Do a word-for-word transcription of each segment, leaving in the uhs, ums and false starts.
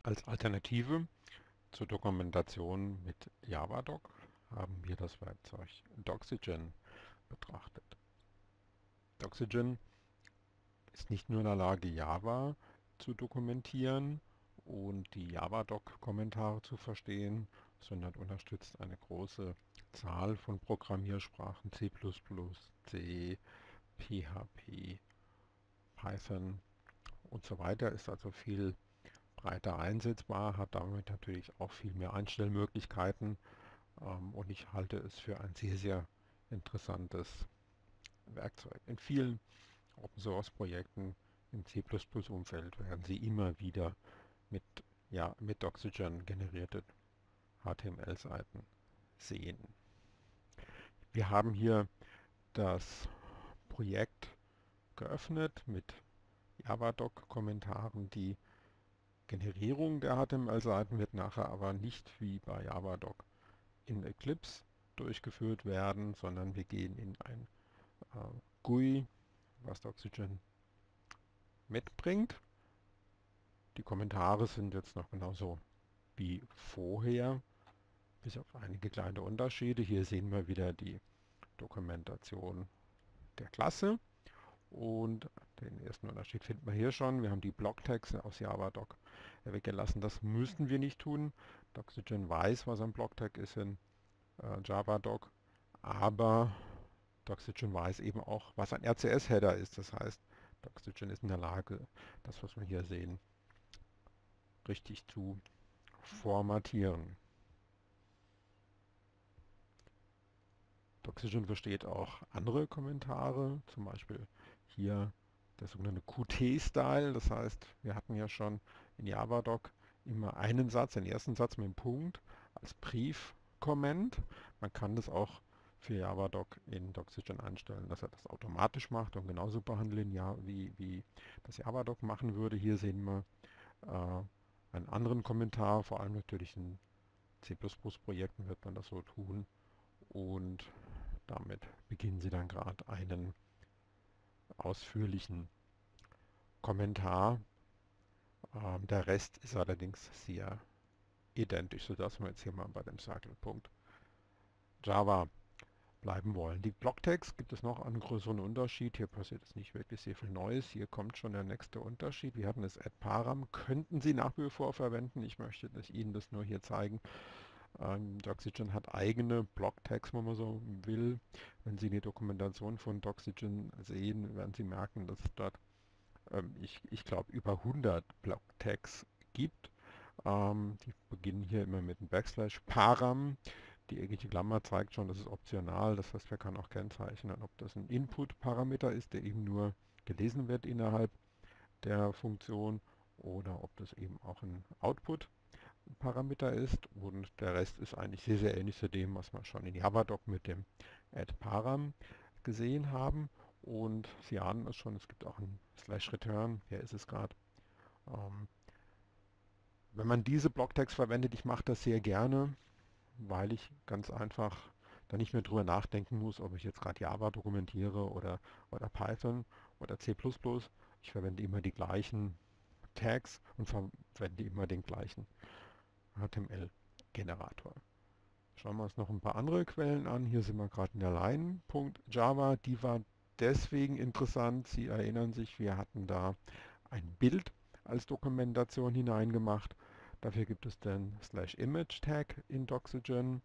Als Alternative zur Dokumentation mit Javadoc haben wir das Werkzeug Doxygen betrachtet. Doxygen ist nicht nur in der Lage, Java zu dokumentieren und die Javadoc-Kommentare zu verstehen, sondern unterstützt eine große Zahl von Programmiersprachen, C plus plus, C, P H P, Python und so weiter, ist also viel breiter einsetzbar, hat damit natürlich auch viel mehr Einstellmöglichkeiten, ähm, und ich halte es für ein sehr, sehr interessantes Werkzeug. In vielen Open Source Projekten im C plus plus Umfeld werden Sie immer wieder mit, ja, mit Doxygen generierte H T M L-Seiten sehen. Wir haben hier das Projekt geöffnet mit Javadoc-Kommentaren. Die Generierung der H T M L-Seiten wird nachher aber nicht wie bei Javadoc in Eclipse durchgeführt werden, sondern wir gehen in ein äh, G U I, was Doxygen mitbringt. Die Kommentare sind jetzt noch genauso wie vorher, bis auf einige kleine Unterschiede. Hier sehen wir wieder die Dokumentation der Klasse und den ersten Unterschied finden wir hier schon. Wir haben die Blocktags aus Javadoc weggelassen. Das müssten wir nicht tun. Doxygen weiß, was ein Blocktag ist in äh, Javadoc, aber Doxygen weiß eben auch, was ein R C S-Header ist. Das heißt, Doxygen ist in der Lage, das, was wir hier sehen, richtig zu formatieren. Doxygen versteht auch andere Kommentare, zum Beispiel hier der sogenannte Q T-Style. Das heißt, wir hatten ja schon in Javadoc immer einen Satz, den ersten Satz mit dem Punkt als Brief-Comment. Man kann das auch für Javadoc in Doxygen einstellen, dass er das automatisch macht und genauso behandeln, ja, wie, wie das Javadoc machen würde. Hier sehen wir äh, einen anderen Kommentar, vor allem natürlich in C plus plus Projekten wird man das so tun. Und damit beginnen Sie dann gerade einen ausführlichen Kommentar. Ähm, der Rest ist allerdings sehr identisch, sodass wir jetzt hier mal bei dem Circle-Punkt Java bleiben wollen. Die Blocktags gibt es noch einen größeren Unterschied. Hier passiert jetzt nicht wirklich sehr viel Neues. Hier kommt schon der nächste Unterschied. Wir hatten das add-param. Könnten Sie nach wie vor verwenden. Ich möchte Ihnen das nur hier zeigen. Ähm, Doxygen hat eigene Blocktags, wenn man so will. Wenn Sie die Dokumentation von Doxygen sehen, werden Sie merken, dass es dort, ähm, ich, ich glaube, über hundert Blocktags gibt. Ähm, die beginnen hier immer mit einem Backslash Param. Die eckige Klammer zeigt schon, das ist optional. Das heißt, man kann auch kennzeichnen, ob das ein Input-Parameter ist, der eben nur gelesen wird innerhalb der Funktion, oder ob das eben auch ein Output Parameter ist, und der Rest ist eigentlich sehr, sehr ähnlich zu dem, was wir schon in Javadoc mit dem add-param gesehen haben. Und Sie ahnen es schon, es gibt auch ein Slash Return, hier ist es gerade. Ähm, wenn man diese Blocktags verwendet, ich mache das sehr gerne, weil ich ganz einfach da nicht mehr drüber nachdenken muss, ob ich jetzt gerade Java dokumentiere oder, oder Python oder C plus plus. Ich verwende immer die gleichen Tags und verwende immer den gleichen H T M L-Generator. Schauen wir uns noch ein paar andere Quellen an. Hier sind wir gerade in der Line.java. Die war deswegen interessant. Sie erinnern sich, wir hatten da ein Bild als Dokumentation hineingemacht. Dafür gibt es den slash image Tag in Doxygen.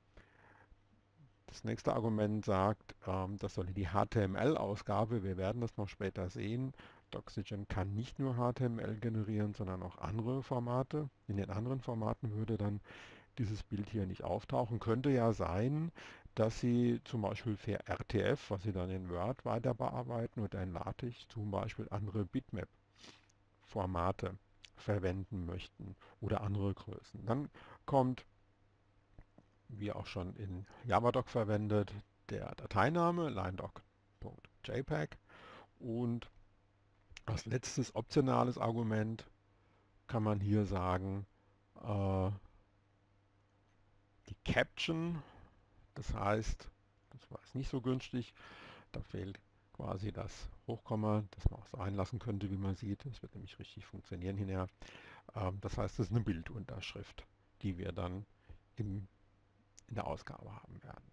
Das nächste Argument sagt, ähm, das soll die H T M L-Ausgabe, wir werden das noch später sehen. Doxygen kann nicht nur H T M L generieren, sondern auch andere Formate. In den anderen Formaten würde dann dieses Bild hier nicht auftauchen. Könnte ja sein, dass Sie zum Beispiel für R T F, was Sie dann in Word weiter bearbeiten, oder in LaTeX zum Beispiel andere Bitmap-Formate verwenden möchten oder andere Größen. Dann kommt, wie auch schon in Javadoc verwendet, der Dateiname linedoc.jpg, und als letztes optionales Argument kann man hier sagen, äh, die Caption. Das heißt, das war jetzt nicht so günstig, da fehlt quasi das Hochkomma, das man auch sein lassen könnte, wie man sieht. Das wird nämlich richtig funktionieren hinterher. Ähm, das heißt, das ist eine Bildunterschrift, die wir dann im, in der Ausgabe haben werden.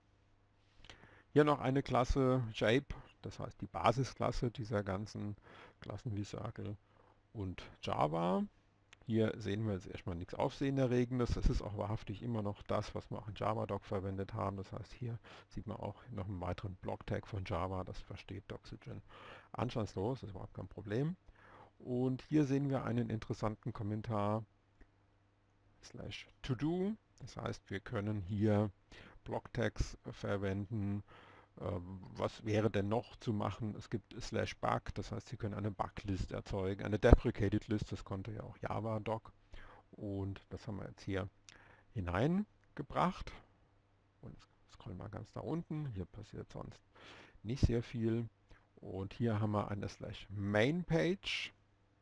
Hier noch eine Klasse Shape, das heißt die Basisklasse dieser ganzen Klassen wie Circle und Java. Hier sehen wir jetzt erstmal nichts Aufsehenerregendes. Das ist auch wahrhaftig immer noch das, was wir auch in JavaDoc verwendet haben. Das heißt, hier sieht man auch noch einen weiteren Block-Tag von Java. Das versteht Doxygen anstandslos, das ist überhaupt kein Problem. Und hier sehen wir einen interessanten Kommentar slash to do. Das heißt, wir können hier Block-Tags verwenden. Ähm, was wäre denn noch zu machen? Es gibt slash bug, das heißt, Sie können eine Bug-List erzeugen, eine deprecated List, das konnte ja auch JavaDoc. Und das haben wir jetzt hier hineingebracht. Und jetzt scrollen wir ganz nach unten. Hier passiert sonst nicht sehr viel. Und hier haben wir eine slash main page.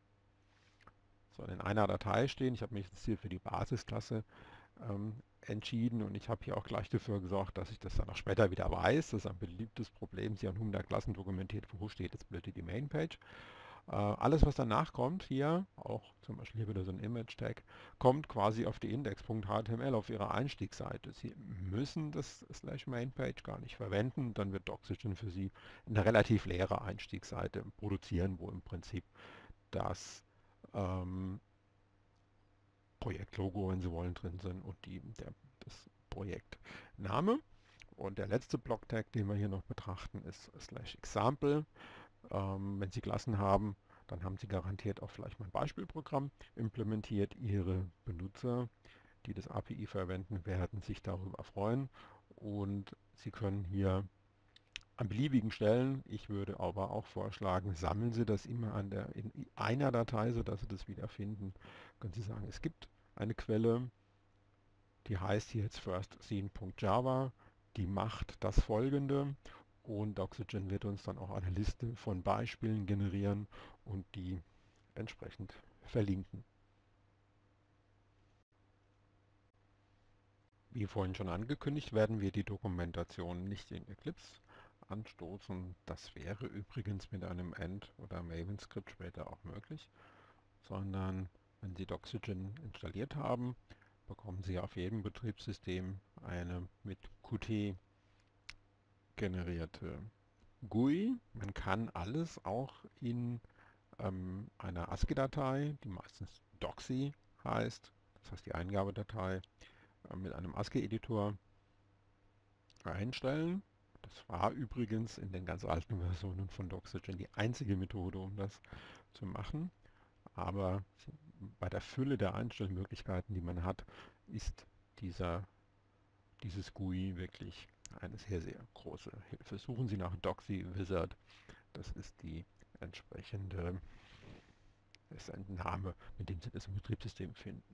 Soll in einer Datei stehen. Ich habe mich jetzt hier für die Basisklasse ähm, entschieden und ich habe hier auch gleich dafür gesorgt, dass ich das dann auch später wieder weiß. Das ist ein beliebtes Problem. Sie haben hundert Klassen dokumentiert, wo steht jetzt bitte die Main Page. Äh, alles, was danach kommt, hier, auch zum Beispiel hier wieder so ein Image-Tag, kommt quasi auf die index.html auf Ihrer Einstiegsseite. Sie müssen das slash Main-Page gar nicht verwenden, dann wird Doxygen für Sie eine relativ leere Einstiegsseite produzieren, wo im Prinzip das ähm, Projektlogo, wenn Sie wollen, drin sind und die, der, das Projektname. Und der letzte Block-Tag, den wir hier noch betrachten, ist slash example. Ähm, wenn Sie Klassen haben, dann haben Sie garantiert auch vielleicht mal ein Beispielprogramm implementiert. Ihre Benutzer, die das A P I verwenden, werden sich darüber freuen. Und Sie können hier an beliebigen Stellen, ich würde aber auch vorschlagen, sammeln Sie das immer an der, in einer Datei, sodass Sie das wiederfinden. Können Sie sagen, es gibt eine Quelle, die heißt hier jetzt firstscene.java, die macht das folgende und Doxygen wird uns dann auch eine Liste von Beispielen generieren und die entsprechend verlinken. Wie vorhin schon angekündigt, werden wir die Dokumentation nicht in Eclipse anstoßen. Das wäre übrigens mit einem End- oder Maven-Skript später auch möglich, sondern wenn Sie Doxygen installiert haben, bekommen Sie auf jedem Betriebssystem eine mit Qt generierte G U I. Man kann alles auch in ähm, einer ASCII-Datei, die meistens Doxy heißt, das heißt die Eingabedatei, äh, mit einem ASCII-Editor einstellen. Das war übrigens in den ganz alten Versionen von Doxygen die einzige Methode, um das zu machen. Aber bei der Fülle der Einstellmöglichkeiten, die man hat, ist dieser, dieses G U I wirklich eine sehr, sehr große Hilfe. Suchen Sie nach Doxy Wizard. Das ist die entsprechende, das ist ein Name, mit dem Sie das im Betriebssystem finden.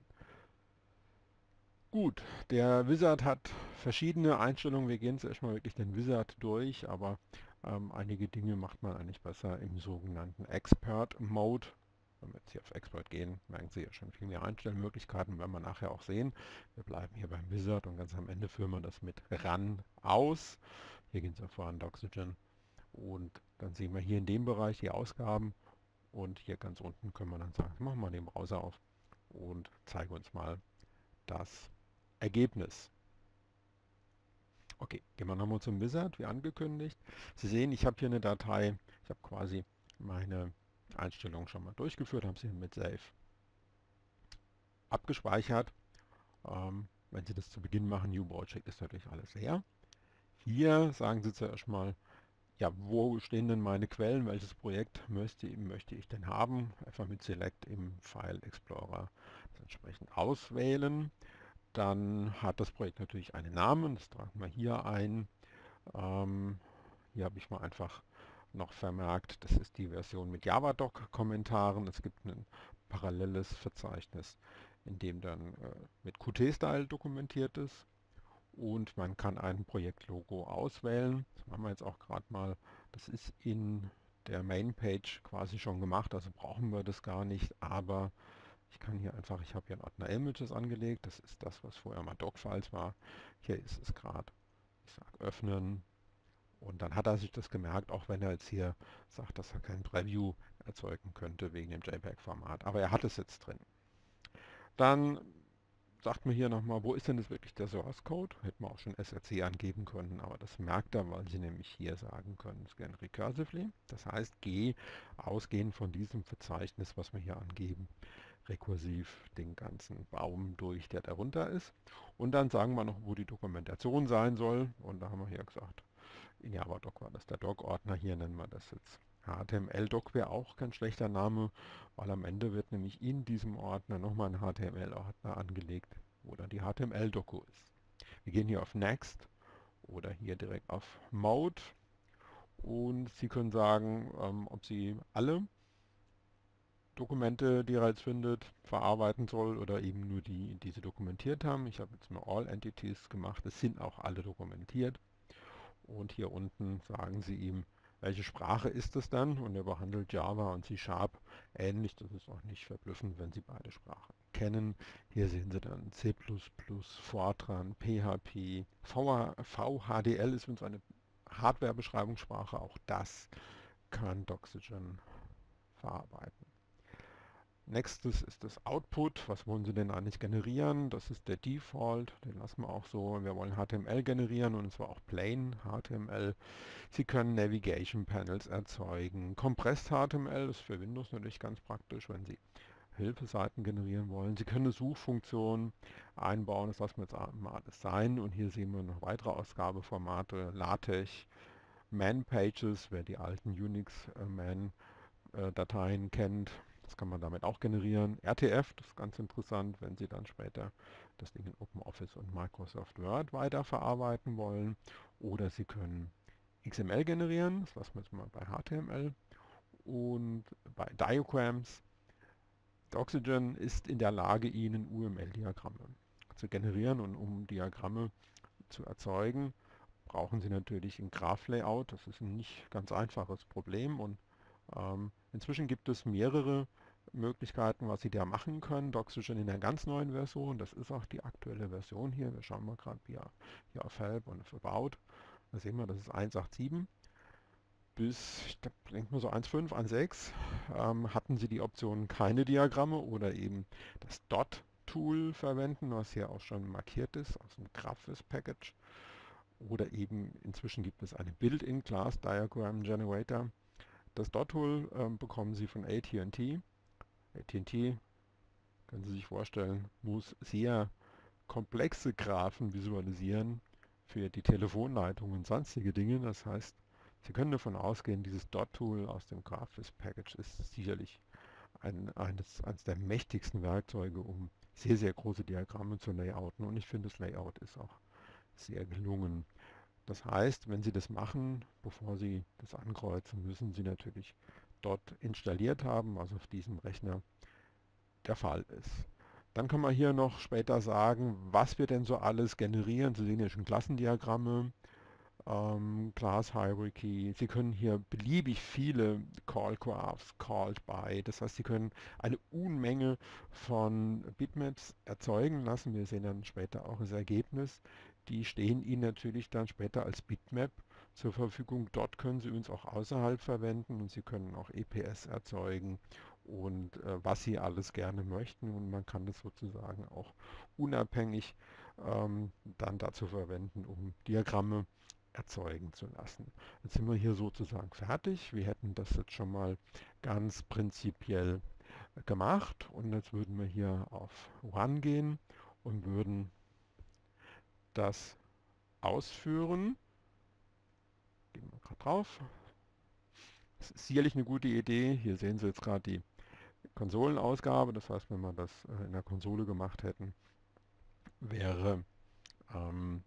Gut, der Wizard hat verschiedene Einstellungen. Wir gehen zuerst mal wirklich den Wizard durch, aber ähm, einige Dinge macht man eigentlich besser im sogenannten Expert Mode. Wenn wir jetzt hier auf Expert gehen, merken Sie ja schon viel mehr Einstellmöglichkeiten, werden wir nachher auch sehen. Wir bleiben hier beim Wizard und ganz am Ende führen wir das mit Run aus. Hier gehen Sie vor an Doxygen und dann sehen wir hier in dem Bereich die Ausgaben und hier ganz unten können wir dann sagen, machen wir den Browser auf und zeigen uns mal das Ergebnis. Okay, gehen wir nochmal zum Wizard, wie angekündigt. Sie sehen, ich habe hier eine Datei, ich habe quasi meine Einstellungen schon mal durchgeführt, habe sie mit Save abgespeichert. Ähm, wenn Sie das zu Beginn machen, New Project, ist natürlich alles leer. Hier sagen Sie zuerst mal, ja, wo stehen denn meine Quellen, welches Projekt möchte, möchte ich denn haben? Einfach mit Select im File Explorer das entsprechend auswählen. Dann hat das Projekt natürlich einen Namen, das tragen wir hier ein. Ähm, hier habe ich mal einfach noch vermerkt, das ist die Version mit JavaDoc-Kommentaren. Es gibt ein paralleles Verzeichnis, in dem dann äh, mit Qt-Style dokumentiert ist. Und man kann ein Projektlogo auswählen. Das machen wir jetzt auch gerade mal. Das ist in der Main-Page quasi schon gemacht, also brauchen wir das gar nicht. Aber ich kann hier einfach, ich habe hier einen Ordner Images angelegt. Das ist das, was vorher mal Doc-Files war. Hier ist es gerade. Ich sage öffnen Und dann hat er sich das gemerkt, auch wenn er jetzt hier sagt, dass er kein Preview erzeugen könnte wegen dem JPEG-Format. Aber er hat es jetzt drin. Dann sagt mir hier nochmal, wo ist denn jetzt wirklich der Source Code? Hätten wir auch schon S R C angeben können, aber das merkt er, weil sie nämlich hier sagen können, scan recursively. Das heißt, geh ausgehend von diesem Verzeichnis, was wir hier angeben, rekursiv den ganzen Baum durch, der darunter ist. Und dann sagen wir noch, wo die Dokumentation sein soll. Und da haben wir hier gesagt, in JavaDoc war das der Doc-Ordner. Hier nennen wir das jetzt H T M L-Doc, wäre auch kein schlechter Name, weil am Ende wird nämlich in diesem Ordner nochmal ein H T M L-Ordner angelegt, wo dann die H T M L-Doku ist. Wir gehen hier auf Next oder hier direkt auf Mode und Sie können sagen, ähm, ob Sie alle Dokumente, die er jetzt findet, verarbeiten soll oder eben nur die, die Sie dokumentiert haben. Ich habe jetzt mal All Entities gemacht, es sind auch alle dokumentiert. Und hier unten sagen Sie ihm, welche Sprache ist es dann? Und er behandelt Java und C Sharp ähnlich. Das ist auch nicht verblüffend, wenn Sie beide Sprachen kennen. Hier sehen Sie dann C plus plus, Fortran, P H P, V H D L ist übrigens eine Hardware-Beschreibungssprache. Auch das kann Doxygen verarbeiten. Nächstes ist das Output. Was wollen Sie denn eigentlich generieren? Das ist der Default, den lassen wir auch so. Wir wollen H T M L generieren und zwar auch plain H T M L. Sie können Navigation Panels erzeugen. Compressed H T M L ist für Windows natürlich ganz praktisch, wenn Sie Hilfeseiten generieren wollen. Sie können eine Suchfunktion einbauen, das lassen wir jetzt mal alles sein. Und hier sehen wir noch weitere Ausgabeformate, LaTeX, Man-Pages, wer die alten Unix-Man-Dateien kennt. Das kann man damit auch generieren. R T F, das ist ganz interessant, wenn Sie dann später das Ding in OpenOffice und Microsoft Word weiterverarbeiten wollen. Oder Sie können X M L generieren, das lassen wir jetzt mal bei H T M L. Und bei Diagrams, Doxygen ist in der Lage, Ihnen U M L-Diagramme zu generieren. Und um Diagramme zu erzeugen, brauchen Sie natürlich ein Graph-Layout. Das ist ein nicht ganz einfaches Problem. Und ähm, inzwischen gibt es mehrere Möglichkeiten, was Sie da machen können. Doxygen in der ganz neuen Version, das ist auch die aktuelle Version hier. Wir schauen mal gerade hier, hier auf Help und auf About. Da sehen wir, das ist eins Punkt achtzehn. Bis, ich denke mal so eins Punkt fünf, eins Punkt sechs ähm, hatten Sie die Option keine Diagramme oder eben das Dot-Tool verwenden, was hier auch schon markiert ist, aus dem Graphis-Package. Oder eben inzwischen gibt es eine Built-in Class Diagram Generator. Das Dot-Tool ähm, bekommen Sie von A T und T. A T und T, können Sie sich vorstellen, muss sehr komplexe Graphen visualisieren für die Telefonleitung und sonstige Dinge. Das heißt, Sie können davon ausgehen, dieses Dot-Tool aus dem Graphis-Package ist sicherlich ein, eines, eines der mächtigsten Werkzeuge, um sehr, sehr große Diagramme zu layouten. Und ich finde, das Layout ist auch sehr gelungen. Das heißt, wenn Sie das machen, bevor Sie das ankreuzen, müssen Sie natürlich dort installiert haben, was auf diesem Rechner der Fall ist. Dann kann man hier noch später sagen, was wir denn so alles generieren. Sie sehen hier schon Klassendiagramme, ähm, Class Hierarchy. Sie können hier beliebig viele Call Graphs, Called by. Das heißt, Sie können eine Unmenge von Bitmaps erzeugen lassen. Wir sehen dann später auch das Ergebnis. Die stehen Ihnen natürlich dann später als Bitmap zur Verfügung. Dort können Sie uns auch außerhalb verwenden und Sie können auch E P S erzeugen und äh, was Sie alles gerne möchten. Und man kann das sozusagen auch unabhängig ähm, dann dazu verwenden, um Diagramme erzeugen zu lassen. Jetzt sind wir hier sozusagen fertig. Wir hätten das jetzt schon mal ganz prinzipiell gemacht und jetzt würden wir hier auf Run gehen und würden das ausführen. Gehen wir gerade drauf. Das ist sicherlich eine gute Idee. Hier sehen Sie jetzt gerade die Konsolenausgabe. Das heißt, wenn wir das in der Konsole gemacht hätten, wäre ähm,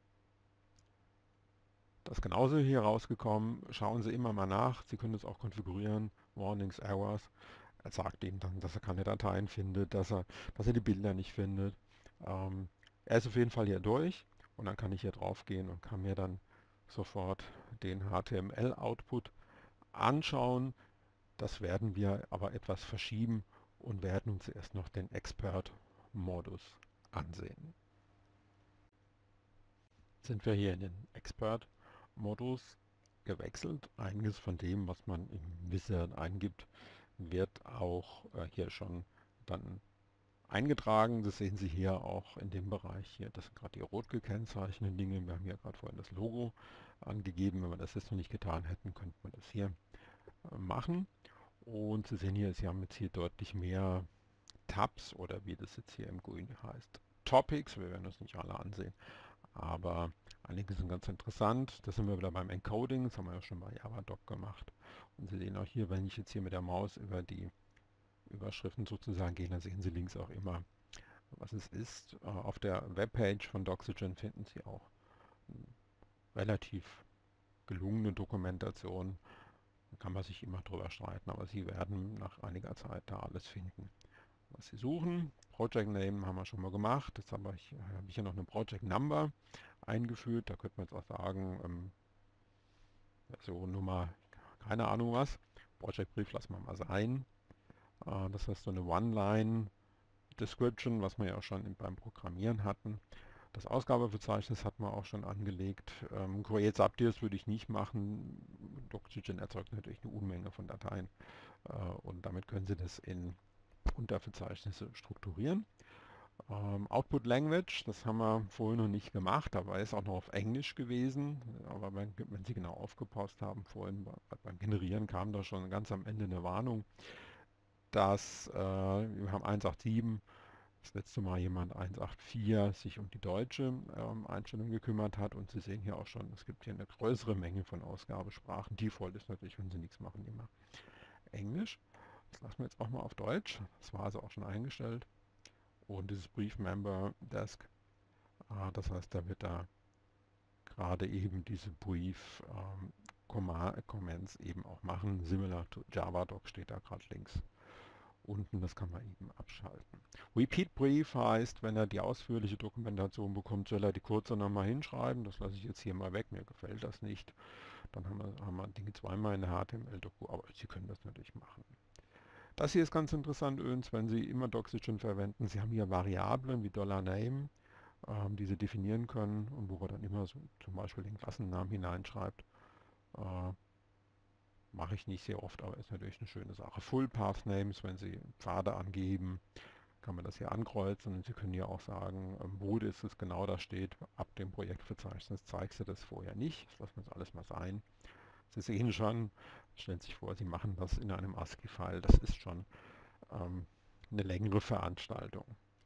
das genauso hier rausgekommen. Schauen Sie immer mal nach. Sie können es auch konfigurieren. Warnings, Errors. Er sagt Ihnen dann, dass er keine Dateien findet, dass er, dass er die Bilder nicht findet. Ähm, er ist auf jeden Fall hier durch und dann kann ich hier drauf gehen und kann mir dann sofort den H T M L-Output anschauen. Das werden wir aber etwas verschieben und werden uns erst noch den Expert-Modus ansehen. Sind wir hier in den Expert-Modus gewechselt. Einiges von dem, was man im Wizard eingibt, wird auch äh, hier schon dann eingetragen. Das sehen Sie hier auch in dem Bereich hier. Das sind gerade die rot gekennzeichneten Dinge. Wir haben hier gerade vorhin das Logo angegeben. Wenn wir das jetzt noch nicht getan hätten, könnte man das hier äh, machen. Und Sie sehen hier, Sie haben jetzt hier deutlich mehr Tabs oder wie das jetzt hier im G U I heißt, Topics. Wir werden uns nicht alle ansehen, aber einige sind ganz interessant. Da sind wir wieder beim Encoding. Das haben wir ja schon bei Javadoc gemacht. Und Sie sehen auch hier, wenn ich jetzt hier mit der Maus über die Überschriften sozusagen gehe, dann sehen Sie links auch immer, was es ist. Äh, Auf der Webpage von Doxygen finden Sie auch eine relativ gelungene Dokumentation. Da kann man sich immer drüber streiten, aber Sie werden nach einiger Zeit da alles finden, was Sie suchen. Project Name haben wir schon mal gemacht. Jetzt habe ich, habe ich hier noch eine Project Number eingeführt. Da könnte man jetzt auch sagen, ähm, Version Nummer, keine Ahnung was. Project Brief lassen wir mal sein. Äh, das heißt so eine One-Line Description, was wir ja auch schon beim Programmieren hatten. Das Ausgabeverzeichnis hat man auch schon angelegt. Ähm, Create Subtiers würde ich nicht machen. Doxygen erzeugt natürlich eine Unmenge von Dateien äh, und damit können Sie das in Unterverzeichnisse strukturieren. Ähm, Output Language, das haben wir vorhin noch nicht gemacht, aber ist auch noch auf Englisch gewesen. Aber wenn, wenn Sie genau aufgepasst haben, vorhin beim Generieren kam da schon ganz am Ende eine Warnung, dass äh, wir haben eins acht sieben, das letzte Mal jemand eins acht vier sich um die deutsche ähm, Einstellung gekümmert hat und Sie sehen hier auch schon, es gibt hier eine größere Menge von Ausgabesprachen. Default ist natürlich, wenn Sie nichts machen, immer Englisch. Das lassen wir jetzt auch mal auf Deutsch. Das war also auch schon eingestellt. Und dieses Brief Member Desk, äh, das heißt, da wird da gerade eben diese Brief ähm, Comments eben auch machen. Similar to Javadoc steht da gerade links unten, das kann man eben abschalten. Repeat Brief heißt, wenn er die ausführliche Dokumentation bekommt, soll er die kurze nochmal hinschreiben. Das lasse ich jetzt hier mal weg, mir gefällt das nicht. Dann haben wir, haben wir Dinge zweimal in der H T M L-Doku, aber Sie können das natürlich machen. Das hier ist ganz interessant übrigens, wenn Sie immer Doxygen verwenden. Sie haben hier Variablen wie $Name, ähm, die Sie definieren können und wo man dann immer so zum Beispiel den Klassennamen hineinschreibt. Äh, Mache ich nicht sehr oft, aber ist natürlich eine schöne Sache. Full Path Names, wenn Sie Pfade angeben, kann man das hier ankreuzen und Sie können hier auch sagen, ähm, wo das es genau da steht. Ab dem Projektverzeichnis zeigt Sie das vorher nicht. Das lassen wir jetzt alles mal sein. Sie sehen schon, stellen Sie sich vor, Sie machen das in einem ASCII-File. Das ist schon ähm, eine längere Veranstaltung.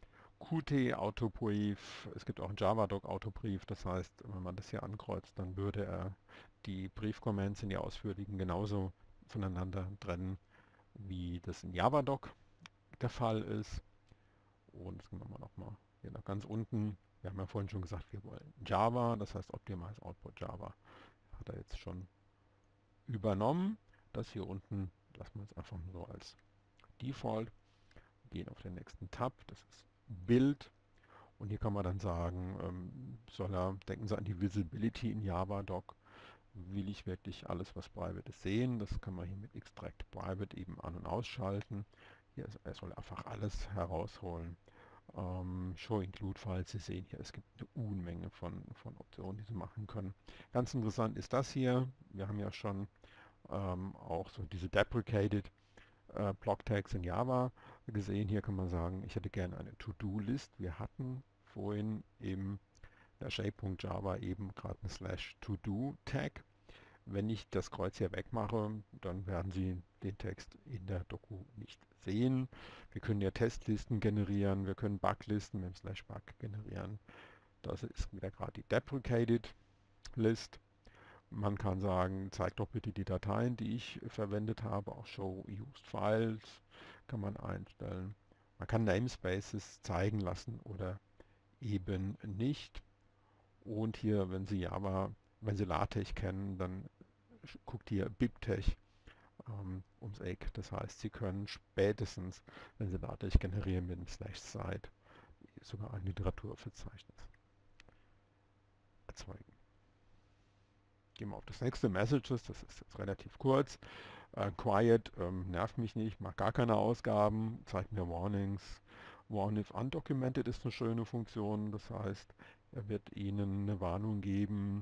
Qt Autobrief, es gibt auch einen Javadoc Autobrief, das heißt, wenn man das hier ankreuzt, dann würde er die Briefkommands in die ausführlichen genauso voneinander trennen, wie das in Javadoc der Fall ist. Und das gehen wir mal nochmal hier nach ganz unten. Wir haben ja vorhin schon gesagt, wir wollen Java, das heißt Optimize Output Java. Hat er jetzt schon übernommen. Das hier unten lassen wir jetzt einfach so als Default. Gehen auf den nächsten Tab, das ist Bild. Und hier kann man dann sagen, ähm, soll er, denken Sie an die Visibility in Javadoc. Will ich wirklich alles, was private ist, sehen? Das kann man hier mit Extract Private eben an- und ausschalten. Hier ist, er soll einfach alles herausholen. Ähm, Show Include Files, Sie sehen hier, es gibt eine Unmenge von, von Optionen, die Sie machen können. Ganz interessant ist das hier. Wir haben ja schon ähm, auch so diese Deprecated äh, Block Tags in Java gesehen. Hier kann man sagen, ich hätte gerne eine To-Do-List. Wir hatten vorhin im der Shape.java eben gerade einen Slash To-Do-Tag. Wenn ich das Kreuz hier wegmache, dann werden Sie den Text in der Doku nicht sehen. Wir können ja Testlisten generieren, wir können Buglisten mit dem Slash Bug generieren. Das ist wieder gerade die Deprecated List. Man kann sagen, zeig doch bitte die Dateien, die ich verwendet habe. Auch Show Used Files kann man einstellen. Man kann Namespaces zeigen lassen oder eben nicht. Und hier, wenn Sie Java, wenn Sie LaTeX kennen, dann guckt hier BibTeX ähm, ums Eck. Das heißt, Sie können spätestens, wenn Sie LaTeX generieren, mit dem Slash Site sogar ein Literaturverzeichnis erzeugen. Gehen wir auf das nächste Messages, das ist jetzt relativ kurz. Äh, quiet ähm, nervt mich nicht, macht gar keine Ausgaben, zeigt mir Warnings. Warn if undocumented ist eine schöne Funktion, das heißt, er wird Ihnen eine Warnung geben,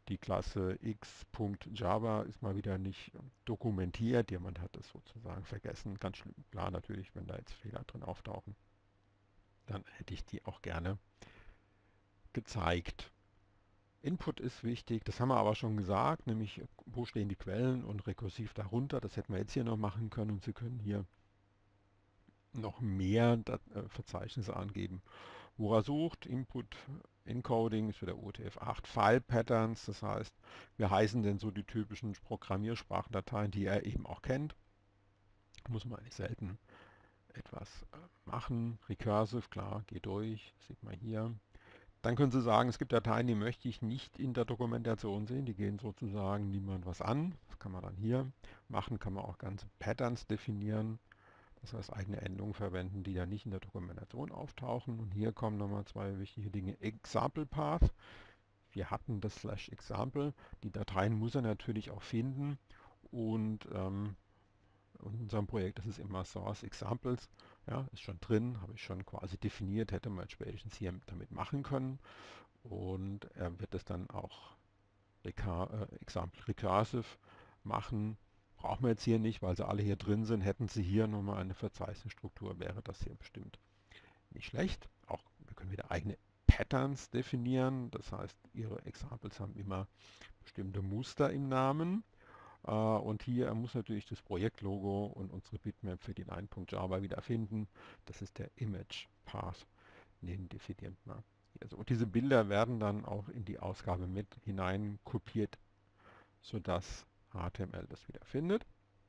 Die Klasse x.java ist mal wieder nicht dokumentiert. Jemand hat es sozusagen vergessen. Ganz schlimm. Klar, natürlich, wenn da jetzt Fehler drin auftauchen, dann hätte ich die auch gerne gezeigt. Input ist wichtig, das haben wir aber schon gesagt, nämlich wo stehen die Quellen und rekursiv darunter. Das hätten wir jetzt hier noch machen können und Sie können hier noch mehr Dat äh, Verzeichnisse angeben. Wo er sucht, Input Encoding ist wieder U T F acht, File Patterns, das heißt, wir heißen denn so die typischen Programmiersprachendateien, die er eben auch kennt. Muss man eigentlich selten etwas äh, machen. Recursive, klar, geht durch, sieht man hier. Dann können Sie sagen, es gibt Dateien, die möchte ich nicht in der Dokumentation sehen, die gehen sozusagen niemand was an. Das kann man dann hier machen, kann man auch ganze Patterns definieren. Das heißt, eigene Endungen verwenden, die dann nicht in der Dokumentation auftauchen. Und hier kommen nochmal zwei wichtige Dinge. Example Path. Wir hatten das Slash Example. Die Dateien muss er natürlich auch finden. Und ähm, in unserem Projekt ist es immer Source Examples. Ja, ist schon drin, habe ich schon quasi definiert, hätte man spätestens hier damit machen können. Und er wird es dann auch Recur äh, Example Recursive machen. Brauchen wir jetzt hier nicht, weil sie alle hier drin sind. Hätten Sie hier nochmal eine Verzeichnisstruktur, wäre das hier bestimmt nicht schlecht. Auch wir können wieder eigene Patterns definieren. Das heißt, Ihre Examples haben immer bestimmte Muster im Namen. Äh, und hier muss natürlich das Projektlogo und unsere Bitmap für die line.java wieder finden. Das ist der Image Path. Den definiert man. Also, und diese Bilder werden dann auch in die Ausgabe mit hinein kopiert, sodass H T M L das wieder findet.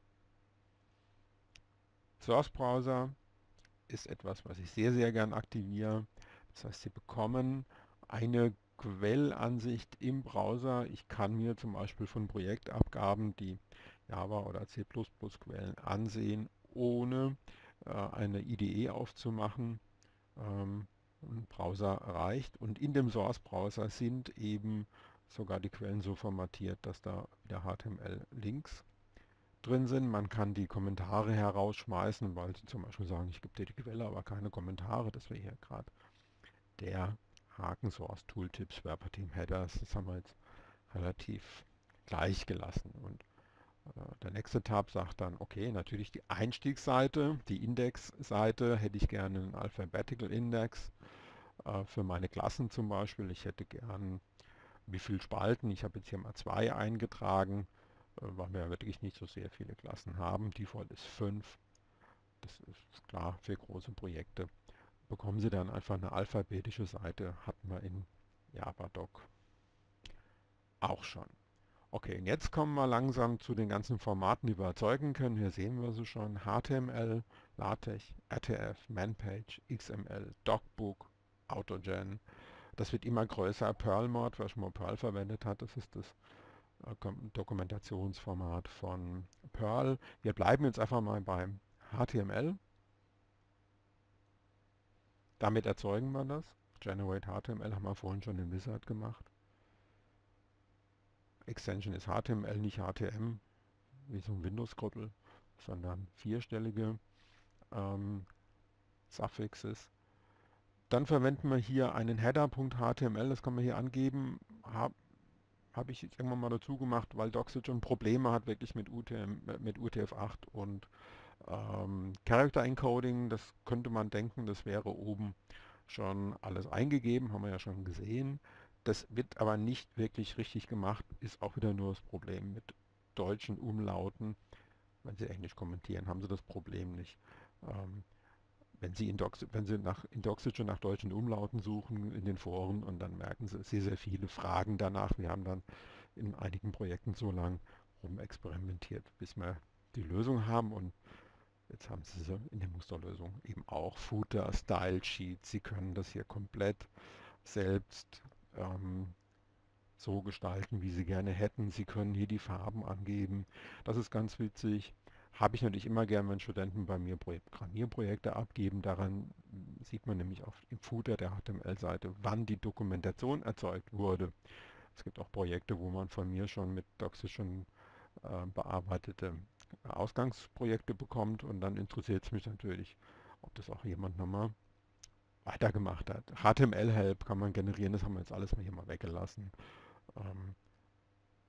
Source Browser ist etwas, was ich sehr, sehr gern aktiviere. Das heißt, Sie bekommen eine Quellansicht im Browser. Ich kann mir zum Beispiel von Projektabgaben die Java oder C plus plus Quellen ansehen, ohne äh, eine I D E aufzumachen. Ähm, ein Browser reicht. Und in dem Source Browser sind eben sogar die Quellen so formatiert, dass da wieder H T M L-Links drin sind. Man kann die Kommentare herausschmeißen, weil sie zum Beispiel sagen, ich gebe dir die Quelle, aber keine Kommentare. Das wäre hier gerade der Haken Source Tooltips Verbatim Headers. Das haben wir jetzt relativ gleich gelassen. Und äh, der nächste Tab sagt dann, okay, natürlich die Einstiegsseite, die Indexseite hätte ich gerne einen Alphabetical Index äh, für meine Klassen zum Beispiel. Ich hätte gern wie viele Spalten. Ich habe jetzt hier mal zwei eingetragen, äh, weil wir wirklich nicht so sehr viele Klassen haben. Default ist fünf. Das ist klar für große Projekte. Bekommen Sie dann einfach eine alphabetische Seite, hatten wir in Javadoc auch schon. Okay, und jetzt kommen wir langsam zu den ganzen Formaten, die wir erzeugen können. Hier sehen wir sie schon. H T M L, LaTeX, R T F, Manpage, X M L, Docbook, AutoGen. Das wird immer größer. Perlmod, wer schon mal Perl verwendet hat, das ist das äh, Dokumentationsformat von Perl. Wir bleiben jetzt einfach mal beim H T M L. Damit erzeugen wir das. Generate H T M L haben wir vorhin schon in Wizard gemacht. Extension ist H T M L, nicht H T M, wie so ein Windows-Krottel, sondern vierstellige ähm, Suffixes. Dann verwenden wir hier einen Header.html, das kann man hier angeben. Habe hab ich jetzt irgendwann mal dazu gemacht, weil Doxygen Probleme hat wirklich mit, U T M, mit U T F acht und ähm, Character Encoding. Das könnte man denken, das wäre oben schon alles eingegeben, haben wir ja schon gesehen. Das wird aber nicht wirklich richtig gemacht, ist auch wieder nur das Problem mit deutschen Umlauten. Wenn Sie Englisch kommentieren, haben Sie das Problem nicht. Ähm, wenn Sie, in, Dox wenn Sie nach, in Doxygen nach deutschen Umlauten suchen in den Foren und dann merken Sie sehr, sehr viele Fragen danach. Wir haben dann in einigen Projekten so lange rumexperimentiert, bis wir die Lösung haben und jetzt haben Sie sie in der Musterlösung eben auch. Footer, Style Sheet, Sie können das hier komplett selbst ähm, so gestalten, wie Sie gerne hätten. Sie können hier die Farben angeben. Das ist ganz witzig. Habe ich natürlich immer gern, wenn Studenten bei mir Programmierprojekte abgeben. Daran sieht man nämlich auf im Footer der H T M L-Seite, wann die Dokumentation erzeugt wurde. Es gibt auch Projekte, wo man von mir schon mit Doxygen äh, bearbeitete Ausgangsprojekte bekommt und dann interessiert es mich natürlich, ob das auch jemand nochmal weitergemacht hat. H T M L-Help kann man generieren, das haben wir jetzt alles mal hier mal weggelassen. Ähm,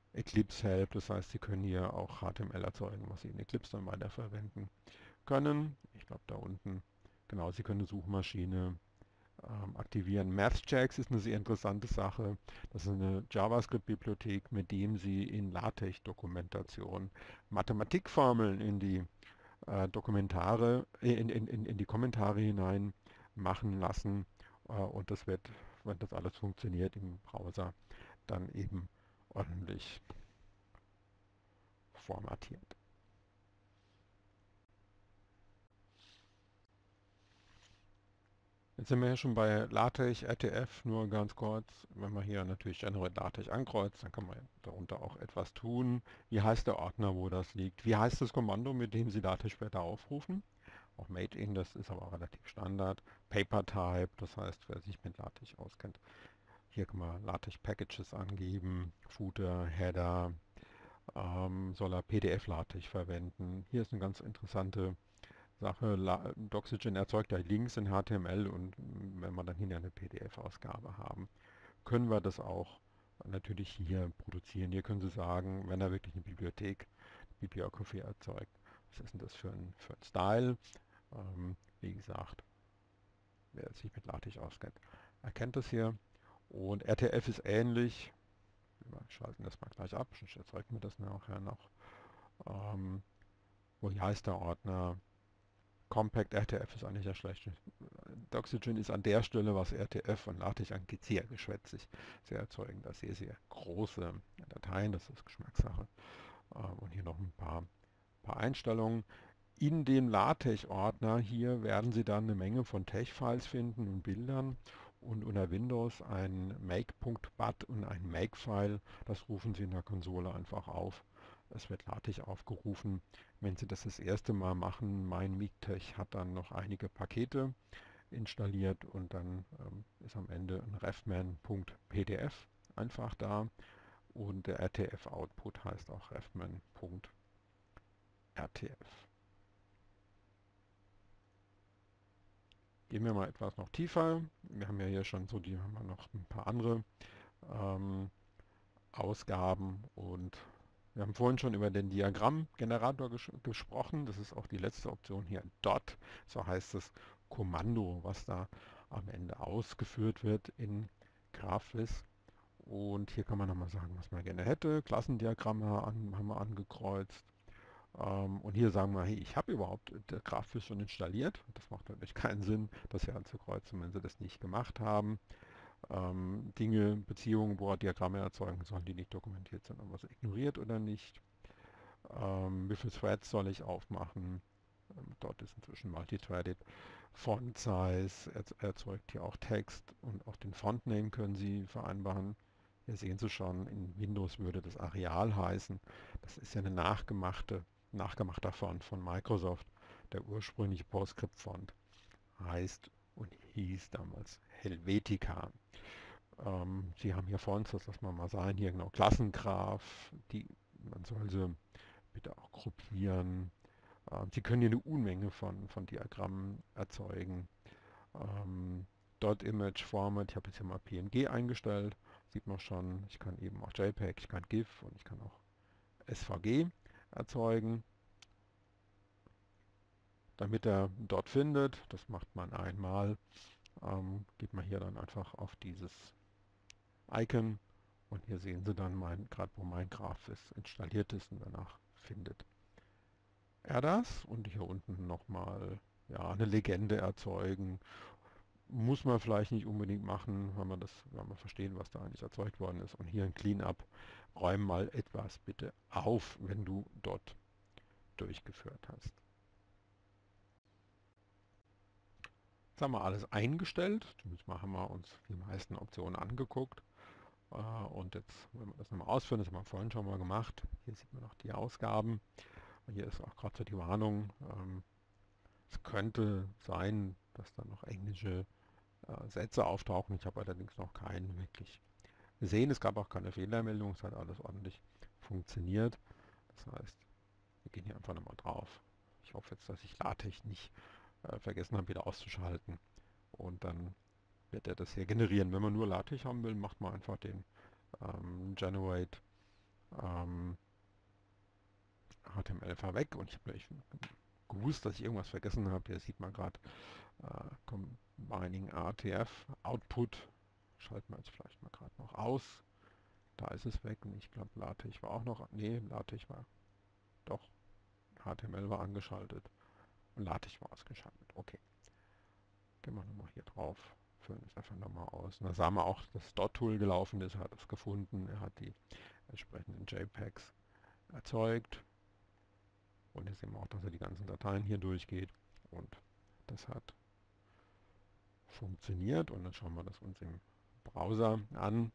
Eclipse Help, das heißt, Sie können hier auch H T M L erzeugen, was Sie in Eclipse dann weiterverwenden können. Ich glaube da unten, genau, Sie können eine Suchmaschine ähm, aktivieren. MathJax ist eine sehr interessante Sache. Das ist eine JavaScript-Bibliothek, mit dem Sie in LaTeX-Dokumentation Mathematikformeln in die äh, Dokumentare, äh, in, in, in, in die Kommentare hinein machen lassen. Äh, und das wird, wenn das alles funktioniert im Browser, dann eben ordentlich formatiert. Jetzt sind wir ja schon bei LaTeX, R T F, nur ganz kurz. Wenn man hier natürlich Generate LaTeX ankreuzt, dann kann man darunter auch etwas tun. Wie heißt der Ordner, wo das liegt? Wie heißt das Kommando, mit dem Sie LaTeX später aufrufen? Auch Made-in, das ist aber relativ Standard. Paper-Type, das heißt, wer sich mit LaTeX auskennt. Hier kann man LaTeX-Packages angeben, Footer, Header, ähm, soll er P D F-LaTeX verwenden. Hier ist eine ganz interessante Sache. La Doxygen erzeugt ja Links in H T M L und wenn wir dann hinterher eine P D F-Ausgabe haben, können wir das auch natürlich hier produzieren. Hier können Sie sagen, wenn er wirklich eine Bibliothek, Bibliography erzeugt, was ist denn das für ein, für ein Style? Ähm, wie gesagt, wer sich mit LaTeX auskennt, erkennt das hier. Und R T F ist ähnlich. Wir schalten das mal gleich ab, sonst erzeugt mir das nachher noch. Ähm, wo hier heißt der Ordner? Compact R T F ist eigentlich der schlechte. Doxygen ist an der Stelle, was R T F und LaTeX angeht, sehr geschwätzig. Sie erzeugen da sehr, sehr große Dateien, das ist Geschmackssache. Ähm, und hier noch ein paar, paar Einstellungen. In dem LaTeX-Ordner hier werden Sie dann eine Menge von Tex-Files finden und Bildern und unter Windows ein make.bat und ein Make-File. Das rufen Sie in der Konsole einfach auf. Es wird LaTeX aufgerufen. Wenn Sie das das erste Mal machen, mein MikTeX hat dann noch einige Pakete installiert und dann ähm, ist am Ende ein refman.pdf einfach da und der R T F-Output heißt auch refman.rtf. Gehen wir mal etwas noch tiefer. Wir haben ja hier schon so, die haben wir noch ein paar andere ähm, Ausgaben und wir haben vorhin schon über den Diagrammgenerator ges gesprochen. Das ist auch die letzte Option hier, Dot, so heißt das Kommando, was da am Ende ausgeführt wird in GraphViz. Und hier kann man nochmal sagen, was man gerne hätte. Klassendiagramme an, haben wir angekreuzt. Ähm, und hier sagen wir, hey, ich habe überhaupt äh, GraphViz schon installiert. Das macht natürlich keinen Sinn, das hier anzukreuzen, wenn Sie das nicht gemacht haben. Ähm, Dinge, Beziehungen, wo er Diagramme erzeugen sollen, die nicht dokumentiert sind, ob man sie ignoriert oder nicht. Ähm, wie viele Threads soll ich aufmachen? Ähm, dort ist inzwischen Multithreaded. Font Size er, erzeugt hier auch Text und auch den Fontname können Sie vereinbaren. Hier sehen Sie schon, in Windows würde das Areal heißen. Das ist ja eine nachgemachte, nachgemachter Font von Microsoft. Der ursprüngliche PostScript-Font heißt und hieß damals Helvetica. Ähm, Sie haben hier Fonts, das lassen wir mal sein, hier genau Klassengraph, die, man soll sie bitte auch gruppieren. Ähm, Sie können hier eine Unmenge von, von Diagrammen erzeugen. Ähm, Dot Image Format, ich habe jetzt hier mal P N G eingestellt, sieht man schon, ich kann eben auch JPEG, ich kann GIF und ich kann auch S V G erzeugen. Damit er dort findet, das macht man einmal, ähm, geht man hier dann einfach auf dieses Icon und hier sehen Sie dann mein, gerade wo mein Graph ist, installiert ist und danach findet er das und hier unten nochmal ja, eine Legende erzeugen. Muss man vielleicht nicht unbedingt machen, wenn man das, wenn man verstehen, was da eigentlich erzeugt worden ist. Und hier ein Cleanup. Räum mal etwas bitte auf, wenn du dort durchgeführt hast. Jetzt haben wir alles eingestellt. Jetzt haben wir uns die meisten Optionen angeguckt. Äh, Und jetzt, wenn wir das nochmal ausführen, das haben wir vorhin schon mal gemacht. Hier sieht man noch die Ausgaben. Hier ist auch gerade so die Warnung. Ähm, es könnte sein, dass dann noch englische äh, Sätze auftauchen. Ich habe allerdings noch keinen wirklich gesehen. Es gab auch keine Fehlermeldung. Es hat alles ordentlich funktioniert. Das heißt, wir gehen hier einfach nochmal drauf. Ich hoffe jetzt, dass ich LaTeX nicht äh, vergessen habe, wieder auszuschalten. Und dann wird er das hier generieren. Wenn man nur LaTeX haben will, macht man einfach den ähm, Generate ähm, H T M L war weg und ich habe gewusst, dass ich irgendwas vergessen habe. Hier sieht man gerade äh, Combining R T F Output. Schalten wir jetzt vielleicht mal gerade noch aus. Da ist es weg und ich glaube LaTeX war auch noch, nee, LaTeX war doch, H T M L war angeschaltet und LaTeX war ausgeschaltet. Okay, gehen wir nochmal hier drauf, füllen es einfach nochmal aus. Und da sah man auch, dass Dot-Tool gelaufen ist, er hat es gefunden, er hat die entsprechenden JPEGs erzeugt und jetzt sehen wir auch, dass er die ganzen Dateien hier durchgeht und das hat funktioniert und dann schauen wir das uns im Browser an.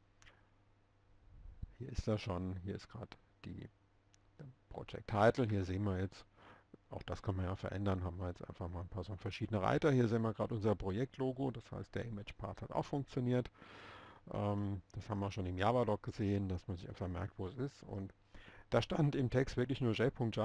Hier ist er schon, hier ist gerade die Project Title, hier sehen wir jetzt, auch das kann man ja verändern, haben wir jetzt einfach mal ein paar so verschiedene Reiter. Hier sehen wir gerade unser Projektlogo, das heißt der Image-Part hat auch funktioniert. Ähm, das haben wir schon im Java-Doc gesehen, dass man sich einfach merkt, wo es ist. Und da stand im Text wirklich nur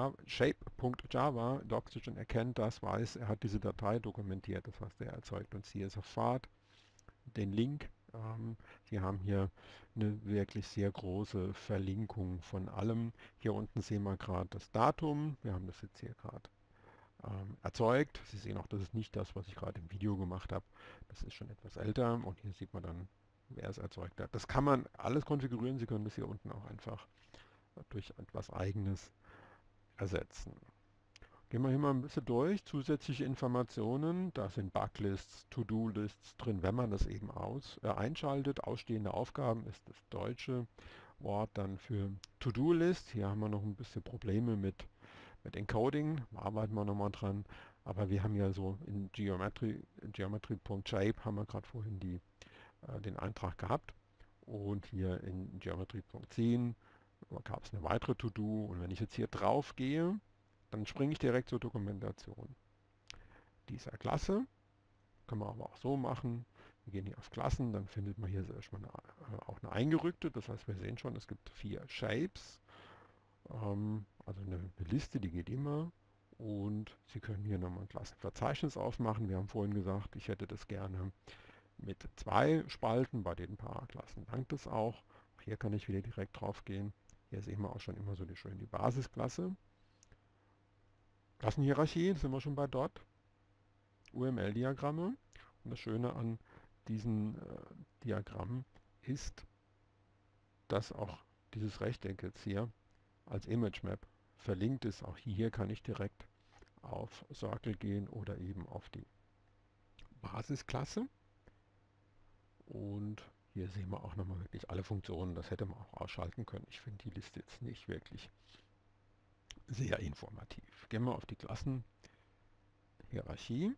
shape.java. Doxygen erkennt das, weiß, er hat diese Datei dokumentiert. Das heißt, er erzeugt uns hier sofort den Link. Ähm, Sie haben hier eine wirklich sehr große Verlinkung von allem. Hier unten sehen wir gerade das Datum. Wir haben das jetzt hier gerade ähm, erzeugt. Sie sehen auch, das ist nicht das, was ich gerade im Video gemacht habe. Das ist schon etwas älter und hier sieht man dann, wer es erzeugt hat. Das kann man alles konfigurieren. Sie können das hier unten auch einfach durch etwas Eigenes ersetzen. Gehen wir hier mal ein bisschen durch. Zusätzliche Informationen. Da sind Buglists, To-Do-Lists drin, wenn man das eben aus, äh, einschaltet. Ausstehende Aufgaben ist das deutsche Wort dann für To-Do-List. Hier haben wir noch ein bisschen Probleme mit, mit Encoding. Da arbeiten wir nochmal dran. Aber wir haben ja so in Geometry, Geometry.shape haben wir gerade vorhin die, äh, den Eintrag gehabt. Und hier in Geometry.scene gab es eine weitere To-Do. Und wenn ich jetzt hier drauf gehe, dann springe ich direkt zur Dokumentation dieser Klasse. Können wir aber auch so machen. Wir gehen hier auf Klassen, dann findet man hier erstmal eine, äh, auch eine eingerückte. Das heißt, wir sehen schon, es gibt vier Shapes. Ähm, also eine, eine Liste, die geht immer. Und Sie können hier nochmal ein Klassenverzeichnis aufmachen. Wir haben vorhin gesagt, ich hätte das gerne mit zwei Spalten. Bei den Paraklassen langt es auch. Auch hier kann ich wieder direkt drauf gehen. Hier sehen wir auch schon immer so die, schön die Basisklasse. Klassenhierarchie, sind wir schon bei dort. U M L-Diagramme. Und das Schöne an diesen äh, Diagrammen ist, dass auch dieses Rechteck jetzt hier als Image Map verlinkt ist. Auch hier kann ich direkt auf Circle gehen oder eben auf die Basisklasse. Und hier sehen wir auch nochmal wirklich alle Funktionen. Das hätte man auch ausschalten können. Ich finde die Liste jetzt nicht wirklich sehr informativ. Gehen wir auf die Klassenhierarchie.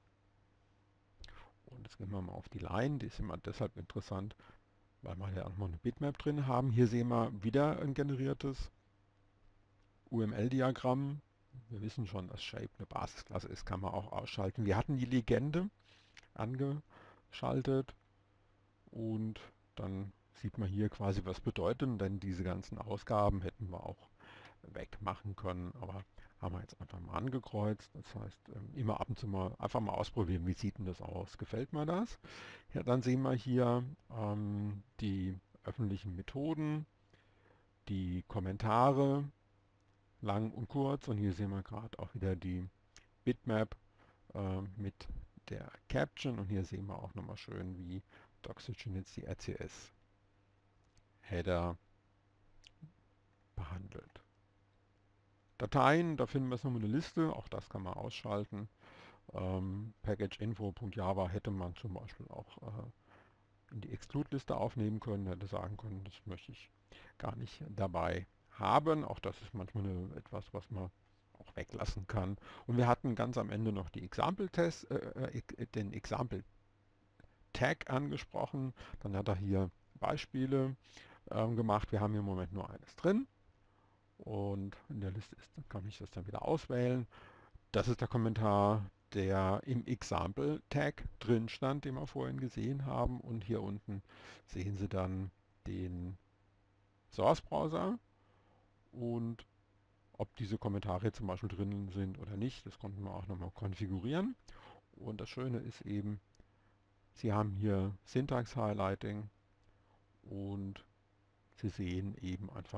Und jetzt gehen wir mal auf die Line. Die ist immer deshalb interessant, weil wir ja auch noch eine Bitmap drin haben. Hier sehen wir wieder ein generiertes U M L-Diagramm. Wir wissen schon, dass Shape eine Basisklasse ist, kann man auch ausschalten. Wir hatten die Legende angeschaltet und dann sieht man hier quasi, was bedeutet, denn diese ganzen Ausgaben hätten wir auch wegmachen können, aber haben wir jetzt einfach mal angekreuzt. Das heißt, immer ab und zu mal einfach mal ausprobieren, wie sieht denn das aus? Gefällt mir das? Ja, dann sehen wir hier ähm, die öffentlichen Methoden, die Kommentare, lang und kurz. Und hier sehen wir gerade auch wieder die Bitmap äh, mit der Caption. Und hier sehen wir auch nochmal schön, wie Doxygen jetzt die R C S-Header behandelt. Dateien, da finden wir jetzt nochmal eine Liste, auch das kann man ausschalten. Ähm, Package-Info.java hätte man zum Beispiel auch äh, in die Exclude-Liste aufnehmen können, hätte sagen können, das möchte ich gar nicht dabei haben. Auch das ist manchmal eine, etwas, was man auch weglassen kann. Und wir hatten ganz am Ende noch die Example-Test, äh, äh, den Example-Tag angesprochen. Dann hat er hier Beispiele ähm, gemacht. Wir haben hier im Moment nur eines drin. Und in der Liste ist, kann ich das dann wieder auswählen. Das ist der Kommentar, der im Example-Tag drin stand, den wir vorhin gesehen haben. Und hier unten sehen Sie dann den Source-Browser und ob diese Kommentare zum Beispiel drin sind oder nicht. Das konnten wir auch nochmal konfigurieren. Und das Schöne ist eben, Sie haben hier Syntax-Highlighting und Sie sehen eben einfach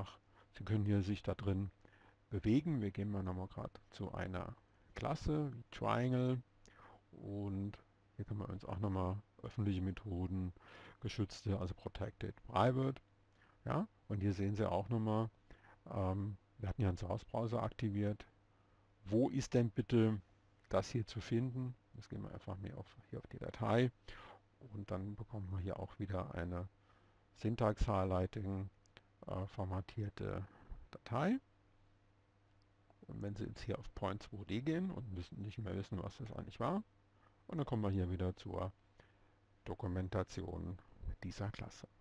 Sie können hier sich da drin bewegen. Wir gehen mal nochmal gerade zu einer Klasse wie Triangle und hier können wir uns auch nochmal öffentliche Methoden, geschützte, also protected, private. Ja, und hier sehen Sie auch nochmal, ähm, wir hatten ja einen Source-Browser aktiviert. Wo ist denn bitte das hier zu finden? Jetzt gehen wir einfach mehr auf, hier auf die Datei und dann bekommen wir hier auch wieder eine Syntax-Highlighting äh, formatierte Datei. Und wenn Sie jetzt hier auf Point zwei D gehen und müssen nicht mehr wissen, was das eigentlich war, und dann kommen wir hier wieder zur Dokumentation dieser Klasse.